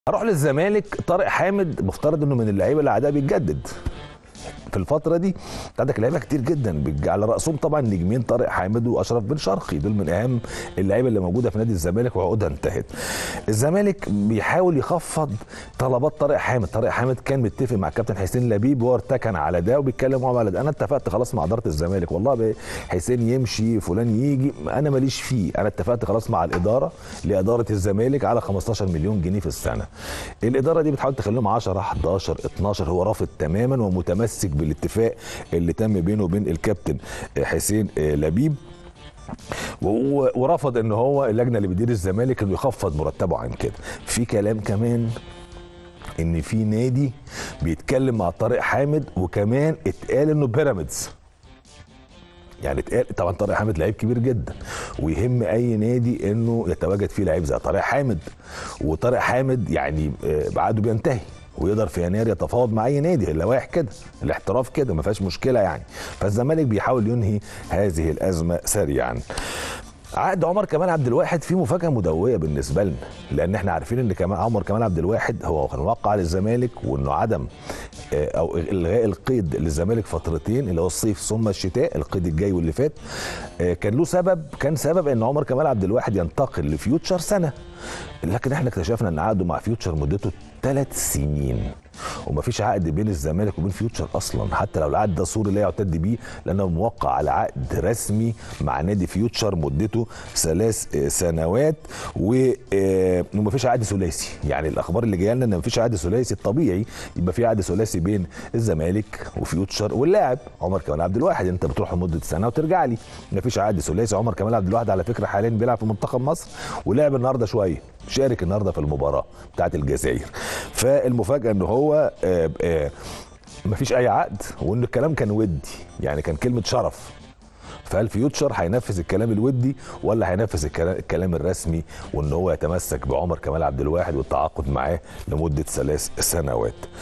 اروح للزمالك. طارق حامد مفترض انه من اللعيبه اللي عادها بيتجدد في الفتره دي. انت عندك لعيبه كتير جدا على راسهم طبعا نجمين طارق حامد واشرف بن شرقي، دول من اهم اللعيبه اللي موجوده في نادي الزمالك وعقودها انتهت. الزمالك بيحاول يخفض طلبات طارق حامد. طارق حامد كان متفق مع الكابتن حسين لبيب وارتكن على ده وبيتكلم معاه على ده. انا اتفقت خلاص مع اداره الزمالك، والله حسين يمشي فلان يجي انا ماليش فيه، انا اتفقت خلاص مع الاداره لاداره الزمالك على 15 مليون جنيه في السنه. الاداره دي بتحاول تخليهم 10 11 12، هو رافض تماما ومتمسك بالاتفاق اللي تم بينه وبين الكابتن حسين لبيب، ورفض ان هو اللجنه اللي بتدير الزمالك انه يخفض مرتبه عن كده. في كلام كمان ان في نادي بيتكلم مع طارق حامد، وكمان اتقال انه بيراميدز. يعني اتقال طبعا طارق حامد لعيب كبير جدا ويهم اي نادي انه يتواجد فيه لعيب زي طارق حامد، وطارق حامد يعني بعده بينتهي ويقدر في يناير يتفاوض مع اي نادي. اللوائح كده، الاحتراف كده، ما فيهاش مشكله يعني. فالزمالك بيحاول ينهي هذه الازمه سريعا. عقد عمر كمال عبد الواحد فيه مفاجاه مدويه بالنسبه لنا، لان احنا عارفين ان عمر كمال عبد الواحد هو كان موقع للزمالك، وانه عدم او الغاء القيد للزمالك فترتين اللي هو الصيف ثم الشتاء، القيد الجاي واللي فات كان له سبب، كان سبب ان عمر كمال عبد الواحد ينتقل لفيوتشر سنه. لكن احنا اكتشفنا ان عقده مع فيوتشر مدته 3 سنين، ومفيش عقد بين الزمالك وبين فيوتشر اصلا، حتى لو العقد ده صوري لا يعتد بيه، لانه موقع على عقد رسمي مع نادي فيوتشر مدته 3 سنوات، ومفيش عقد ثلاثي. يعني الاخبار اللي جايه لنا ان مفيش عقد ثلاثي، الطبيعي يبقى في عقد ثلاثي بين الزمالك وفيوتشر واللاعب عمر كمال عبد الواحد، انت بتروح لمده سنه وترجع لي. مفيش عقد ثلاثي. عمر كمال عبد الواحد على فكره حاليا بيلعب في منتخب مصر، ولعب النهارده شويه، شارك النهارده في المباراه بتاعه الجزائر. فالمفاجاه ان هو مفيش اي عقد، وان الكلام كان ودي، يعني كان كلمه شرف. فهل فيوتشر هينفذ الكلام الودي ولا هينفذ الكلام الرسمي، وان هو يتمسك بعمر كمال عبد الواحد والتعاقد معاه لمده 3 سنوات؟